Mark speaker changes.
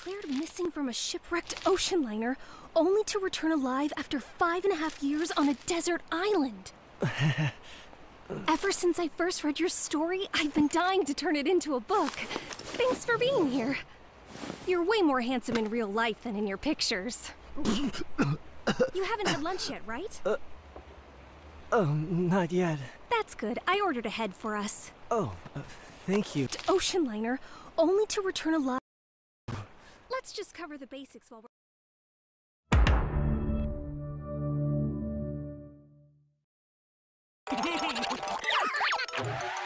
Speaker 1: declared missing from a shipwrecked ocean liner, only to return alive after 5.5 years on a desert island. Ever since I first read your story, I've been dying to turn it into a book. Thanks for being here. You're way more handsome in real life than in your pictures. You haven't had lunch yet, right?
Speaker 2: Not yet.
Speaker 1: That's good. I ordered ahead for us.
Speaker 2: Oh, thank you.
Speaker 1: Ocean liner, only to return alive. Let's just cover the basics while we're...